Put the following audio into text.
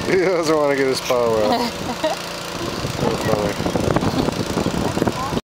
He doesn't want to get his paw wet. So funny.